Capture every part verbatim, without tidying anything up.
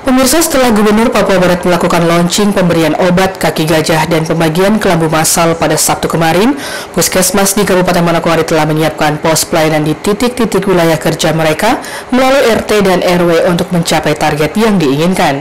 Pemirsa, setelah Gubernur Papua Barat melakukan launching pemberian obat kaki gajah dan pembagian kelambu massal pada Sabtu kemarin, Puskesmas di Kabupaten Manokwari telah menyiapkan pos pelayanan di titik-titik wilayah kerja mereka melalui R T dan R W untuk mencapai target yang diinginkan.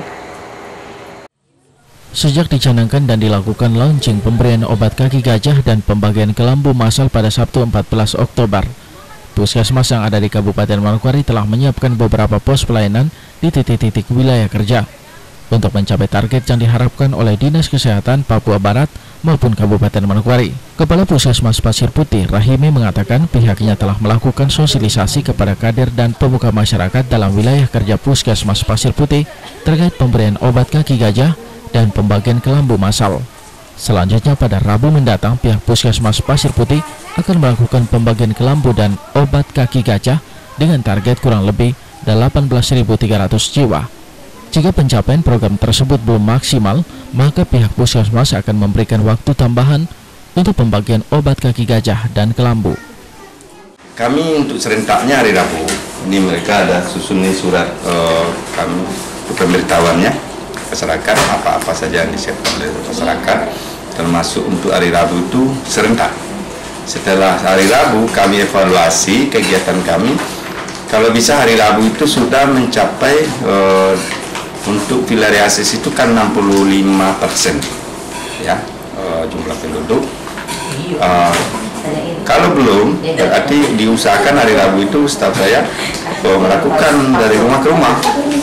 Sejak dicanangkan dan dilakukan launching pemberian obat kaki gajah dan pembagian kelambu massal pada Sabtu empat belas Oktober, Puskesmas yang ada di Kabupaten Manokwari telah menyiapkan beberapa pos pelayanan di titik-titik wilayah kerja untuk mencapai target yang diharapkan oleh Dinas Kesehatan Papua Barat maupun Kabupaten Manokwari. Kepala Puskesmas Pasir Putih, Rahimi, mengatakan pihaknya telah melakukan sosialisasi kepada kader dan pemuka masyarakat dalam wilayah kerja Puskesmas Pasir Putih terkait pemberian obat kaki gajah dan pembagian kelambu massal. Selanjutnya pada Rabu mendatang, pihak Puskesmas Pasir Putih akan melakukan pembagian kelambu dan obat kaki gajah dengan target kurang lebih delapan belas ribu tiga ratus jiwa. Jika pencapaian program tersebut belum maksimal, maka pihak Puskesmas akan memberikan waktu tambahan untuk pembagian obat kaki gajah dan kelambu. Kami untuk serentaknya hari Rabu, ini mereka ada susun surat uh, kami untuk pemberitahuannya masyarakat, apa-apa saja yang disiapkan oleh masyarakat, termasuk untuk hari Rabu itu serentak. Setelah hari Rabu kami evaluasi kegiatan kami, kalau bisa hari Rabu itu sudah mencapai uh, untuk wilayah akses itu kan enam puluh lima persen ya uh, jumlah penduduk. Uh, kalau belum, berarti diusahakan hari Rabu itu setahu saya uh, melakukan dari rumah ke rumah.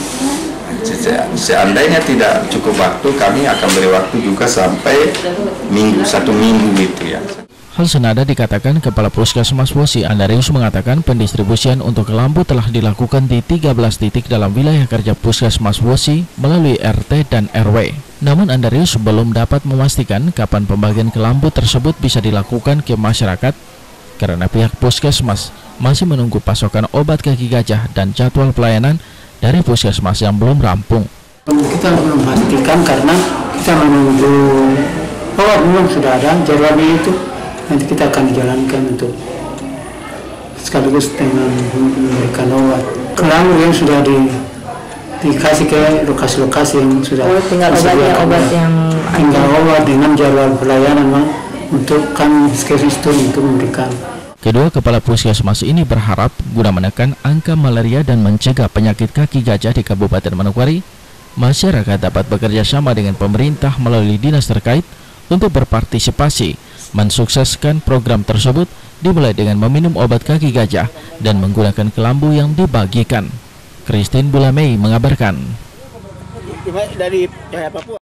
Seandainya tidak cukup waktu, kami akan beri waktu juga sampai minggu, satu minggu gitu ya. Hal senada dikatakan Kepala Puskesmas Wosi, Andarius, mengatakan pendistribusian untuk kelambu telah dilakukan di tiga belas titik dalam wilayah kerja Puskesmas Wosi melalui R T dan R W. Namun Andarius belum dapat memastikan kapan pembagian kelambu tersebut bisa dilakukan ke masyarakat karena pihak Puskesmas masih menunggu pasokan obat kaki gajah dan jadwal pelayanan dari Puskesmas yang belum rampung. Kita belum pastikan karena kita menunggu obat, memang sudah ada jadwalnya, itu nanti kita akan dijalankan untuk sekaligus dengan memberikan obat. Kelambu yang sudah di, dikasih ke lokasi-lokasi yang sudah oh, tinggal obatnya, obat yang tinggal obat dengan jadwal pelayanan untuk kami Puskesmas itu untuk memberikan. Kedua kepala Puskesmas ini berharap guna menekan angka malaria dan mencegah penyakit kaki gajah di Kabupaten Manokwari, masyarakat dapat bekerja sama dengan pemerintah melalui dinas terkait untuk berpartisipasi mensukseskan program tersebut, dimulai dengan meminum obat kaki gajah dan menggunakan kelambu yang dibagikan. Christine Bulamei mengabarkan. Dari Papua.